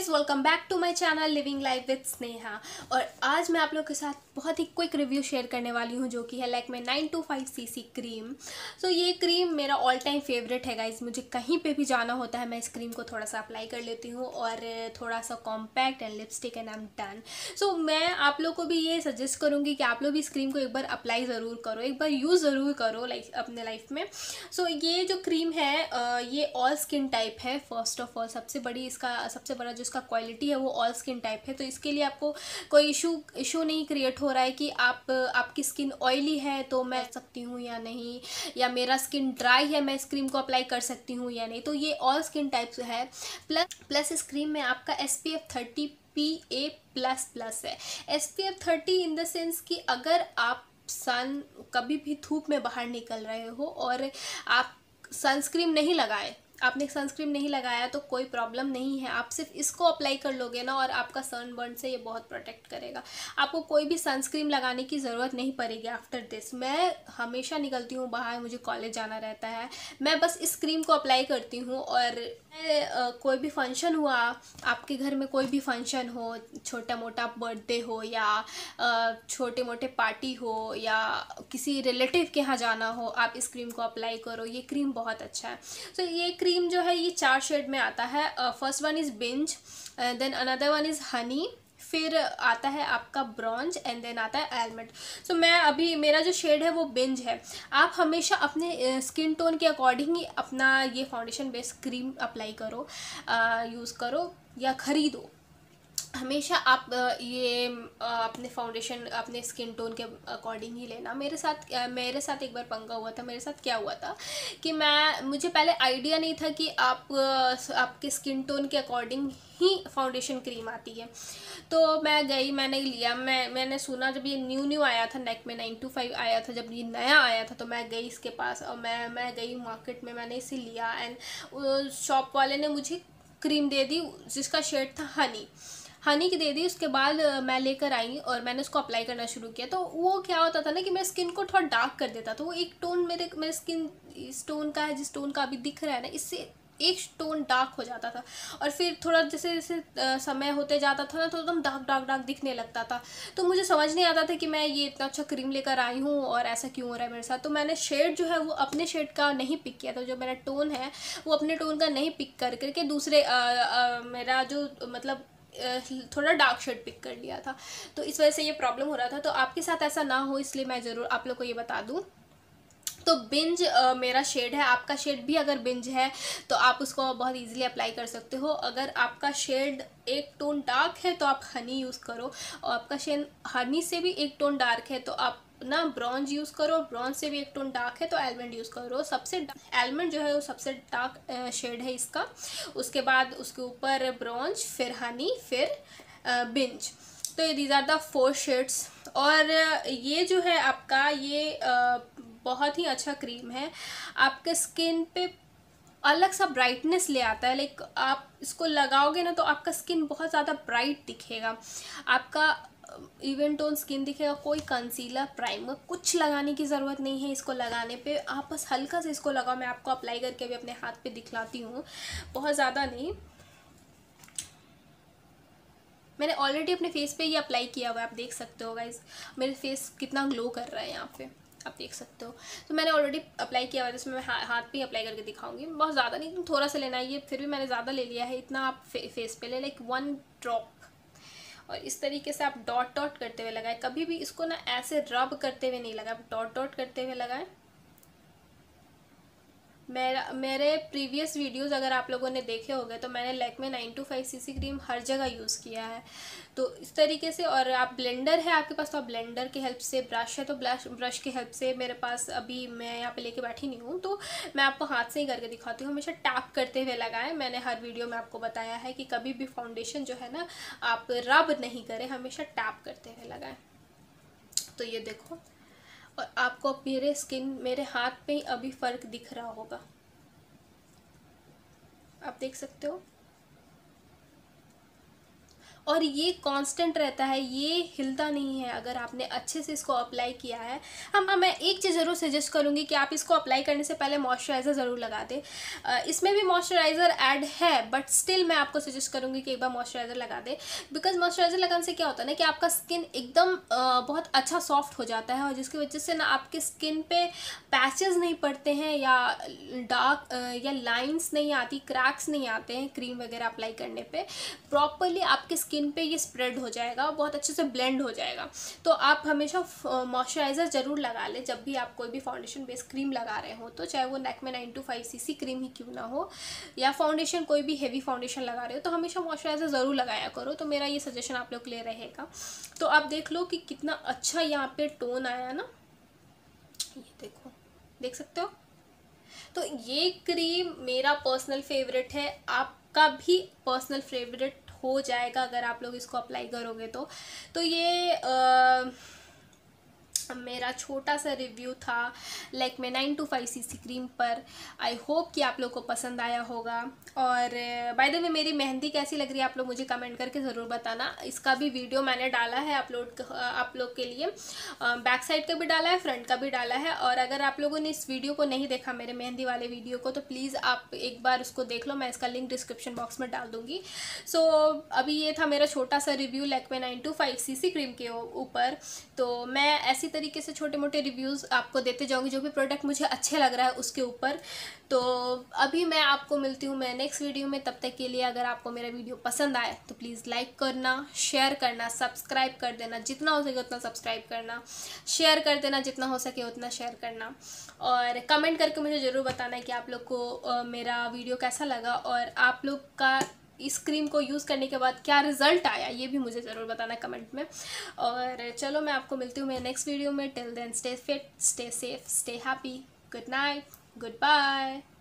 Guys, welcome back to my channel living life with Sneha. और आज मैं आप लोगों के साथ बहुत ही क्विक रिव्यू शेयर करने वाली हूँ, जो कि है लैक्मे 925cc क्रीम। सो ये क्रीम मेरा ऑल टाइम फेवरेट है गाइज। मुझे कहीं पे भी जाना होता है मैं इस क्रीम को थोड़ा सा अप्लाई कर लेती हूँ और थोड़ा सा compact and lipstick and I am done. So मैं आप लोग को भी ये सजेस्ट करूँगी कि आप लोग भी इस क्रीम को एक बार अप्लाई ज़रूर करो, एक बार यूज़ ज़रूर करो लाइक अपने लाइफ में। सो ये जो क्रीम है ये ऑल स्किन टाइप है। फर्स्ट ऑफ ऑल सबसे बड़ा जो इसका क्वालिटी है वो ऑल स्किन टाइप है। तो इसके लिए आपको कोई इशू नहीं क्रिएट हो रहा है कि आपकी स्किन ऑयली है तो मैं सकती हूँ या नहीं, या मेरा स्किन ड्राई है मैं इस क्रीम को अप्लाई कर सकती हूँ या नहीं। तो ये ऑल स्किन टाइप है। प्लस इस क्रीम में आपका SPF 30 PA++ है। SPF 30 इन द सेंस कि अगर आप कभी भी धूप में बाहर निकल रहे हो और आप आपने सनस्क्रीन नहीं लगाया तो कोई प्रॉब्लम नहीं है। आप सिर्फ इसको अप्लाई कर लोगे ना और आपका सनबर्न से ये बहुत प्रोटेक्ट करेगा। आपको कोई भी सनस्क्रीन लगाने की ज़रूरत नहीं पड़ेगी आफ्टर दिस। मैं हमेशा निकलती हूँ बाहर, मुझे कॉलेज जाना रहता है, मैं बस इस क्रीम को अप्लाई करती हूँ। और कोई भी फंक्शन हुआ, आपके घर में कोई भी फंक्शन हो, छोटा मोटा बर्थडे हो या छोटे मोटे पार्टी हो या किसी रिलेटिव के यहाँ जाना हो, आप इस क्रीम को अप्लाई करो। ये क्रीम बहुत अच्छा है। सो ये क्रीम जो है ये 4 शेड में आता है। First one is beige, then another one is honey, फिर आता है आपका ब्रॉन्ज एंड देन आता है एलमंड। सो मैं अभी मेरा जो शेड है वो बिंज है। आप हमेशा अपने स्किन टोन के अकॉर्डिंग ही अपना ये फाउंडेशन बेस्ड क्रीम अप्लाई करो, यूज़ करो या ख़रीदो। हमेशा आप ये अपने फाउंडेशन अपने स्किन टोन के अकॉर्डिंग ही लेना। मेरे साथ एक बार पंगा हुआ था। मेरे साथ क्या हुआ था कि मुझे पहले आइडिया नहीं था कि आपके स्किन टोन के अकॉर्डिंग ही फाउंडेशन क्रीम आती है। तो मैंने लिया, मैंने सुना जब ये न्यू आया था, लैक्मे 925 आया था, जब ये नया आया था तो मैं गई इसके पास और मैं गई मार्केट में, मैंने इसे लिया एंड शॉप वाले ने मुझे क्रीम दे दी जिसका शेड था हनी की दे दी। उसके बाद मैं लेकर आई और मैंने उसको अप्लाई करना शुरू किया। तो वो क्या होता था ना कि मेरे स्किन को थोड़ा डार्क कर देता। तो वो एक टोन मेरे स्किन इस टोन का है, जिस टोन का अभी दिख रहा है ना, इससे एक टोन डार्क हो जाता था। और फिर थोड़ा जैसे जैसे समय होते जाता था ना तो एकदम डार्क दिखने लगता था। तो मुझे समझ नहीं आता था कि मैं ये इतना अच्छा क्रीम लेकर आई हूँ और ऐसा क्यों हो रहा है मेरे साथ। तो मैंने शेड जो है वो अपने शेड का नहीं पिक किया। तो जो मेरा टोन है वो अपने टोन का नहीं पिक करके दूसरे मेरा जो मतलब थोड़ा डार्क शेड पिक कर लिया था। तो इस वजह से ये प्रॉब्लम हो रहा था। तो आपके साथ ऐसा ना हो इसलिए मैं ज़रूर आप लोग को ये बता दूँ। तो बिंज मेरा शेड है। आपका शेड भी अगर बिंज है तो आप उसको बहुत इजीली अप्लाई कर सकते हो। अगर आपका शेड एक टोन डार्क है तो आप हनी यूज़ करो, और आपका शेड हनी से भी एक टोन डार्क है तो आप ना ब्रॉन्ज यूज़ करो, ब्रॉन्ज से भी एक टोन डार्क है तो एलमंड यूज़ करो। एलमंड जो है वो सबसे डार्क शेड है इसका। उसके बाद उसके ऊपर ब्रॉन्ज, फिर हनी, फिर बिंज। तो ये दीज आर द 4 शेड्स। और ये जो है आपका ये बहुत ही अच्छा क्रीम है। आपके स्किन पे अलग सा ब्राइटनेस ले आता है। लाइक आप इसको लगाओगे ना तो आपका स्किन बहुत ज़्यादा ब्राइट दिखेगा, आपका इवन टोन स्किन दिखेगा। कोई कंसीलर, प्राइमर कुछ लगाने की ज़रूरत नहीं है इसको लगाने पे। आप बस हल्का से इसको लगाओ। मैं आपको अप्लाई करके भी अपने हाथ पे दिखलाती हूँ, बहुत ज़्यादा नहीं। मैंने ऑलरेडी अपने फेस पे ये अप्लाई किया हुआ है, आप देख सकते हो गाइज मेरे फेस कितना ग्लो कर रहा है, यहाँ पे आप देख सकते हो। तो मैंने ऑलरेडी अप्लाई किया हुआ है, जिसमें मैं हाथ पे अप्लाई करके दिखाऊंगी। बहुत ज़्यादा नहीं, तुम थोड़ा सा लेना है, ये फिर भी मैंने ज़्यादा ले लिया है। इतना आप फेस पे ले, लाइक 1 ड्रॉप। और इस तरीके से आप डॉट करते हुए लगाएं। कभी भी इसको ना ऐसे रब करते हुए नहीं लगाएं, आप डॉट करते हुए लगाएं। मेरे प्रीवियस वीडियोस अगर आप लोगों ने देखे होंगे तो मैंने लैक्मे 925cc क्रीम हर जगह यूज़ किया है। तो इस तरीके से। और आप ब्लेंडर है आपके पास तो आप ब्लेंडर के हेल्प से, ब्रश है तो ब्रश के हेल्प से। मेरे पास अभी मैं यहाँ पे लेके बैठी नहीं हूँ तो मैं आपको हाथ से ही करके दिखाती हूँ। हमेशा टैप करते हुए लगाएं। मैंने हर वीडियो में आपको बताया है कि कभी भी फाउंडेशन जो है ना आप रब नहीं करें, हमेशा टैप करते हुए लगाएं। तो ये देखो, और आपको मेरे हाथ पे ही अभी फ़र्क दिख रहा होगा, आप देख सकते हो। और ये कांस्टेंट रहता है, ये हिलता नहीं है अगर आपने अच्छे से इसको अप्लाई किया है। मैं एक चीज़ ज़रूर सजेस्ट करूँगी कि आप इसको अप्लाई करने से पहले मॉइस्चराइज़र ज़रूर लगा दें। इसमें भी मॉइस्चराइज़र ऐड है, बट स्टिल मैं आपको सजेस्ट करूँगी कि एक बार मॉइस्चराइज़र लगा दें। बिकॉज मॉइस्चराइज़र लगाने से क्या होता है ना कि आपका स्किन एकदम बहुत अच्छा सॉफ्ट हो जाता है, और जिसकी वजह से ना आपके स्किन पे पैचेस नहीं पड़ते हैं, या डार्क या लाइंस नहीं आती, क्रैक्स नहीं आते हैं क्रीम वगैरह अप्लाई करने पे। प्रॉपरली आपके स्किन पे ये स्प्रेड हो जाएगा, बहुत अच्छे से ब्लेंड हो जाएगा। तो आप हमेशा मॉइस्चराइज़र ज़रूर लगा लें जब भी आप कोई भी फाउंडेशन बेस क्रीम लगा रहे हो, तो चाहे वो लैक्मे 925cc क्रीम ही क्यों ना हो, या फाउंडेशन कोई भी हेवी फाउंडेशन लगा रहे हो, तो हमेशा मॉइस्चराइज़र ज़रूर लगाया करो। तो मेरा ये सजेशन आप लोग के लिए रहेगा। तो आप देख लो कि कितना अच्छा यहाँ पे टोन आया ना, ये देखो, देख सकते हो। तो ये क्रीम मेरा पर्सनल फेवरेट है, आपका भी पर्सनल फेवरेट हो जाएगा अगर आप लोग इसको अप्लाई करोगे तो ये मेरा छोटा सा रिव्यू था लैक्मे 925cc क्रीम पर। आई होप कि आप लोग को पसंद आया होगा। और बाय द वे मेरी मेहंदी कैसी लग रही है आप लोग मुझे कमेंट करके ज़रूर बताना। इसका भी वीडियो मैंने डाला है अपलोड आप लोग के लिए, बैक साइड का भी डाला है, फ्रंट का भी डाला है। और अगर आप लोगों ने इस वीडियो को नहीं देखा, मेरे मेहंदी वाले वीडियो को, तो प्लीज़ आप एक बार उसको देख लो, मैं इसका लिंक डिस्क्रिप्शन बॉक्स में डाल दूँगी। सो अभी ये था मेरा छोटा सा रिव्यू लैक्मे 925cc क्रीम के ऊपर। तो मैं ऐसी तरीके से छोटे मोटे रिव्यूज़ आपको देते जाऊंगी जो भी प्रोडक्ट मुझे अच्छे लग रहा है उसके ऊपर। तो अभी मैं आपको मिलती हूँ मैं नेक्स्ट वीडियो में। तब तक के लिए अगर आपको मेरा वीडियो पसंद आए तो प्लीज़ लाइक करना, शेयर करना, सब्सक्राइब कर देना, जितना हो सके उतना सब्सक्राइब करना, शेयर कर देना, जितना हो सके उतना शेयर करना, और कमेंट करके मुझे ज़रूर बताना कि आप लोग को मेरा वीडियो कैसा लगा और आप लोग का इस क्रीम को यूज़ करने के बाद क्या रिज़ल्ट आया, ये भी मुझे ज़रूर बताना कमेंट में। और चलो मैं आपको मिलती हूँ मेरे नेक्स्ट वीडियो में। Till then stay fit, stay safe, stay happy, good night, good bye.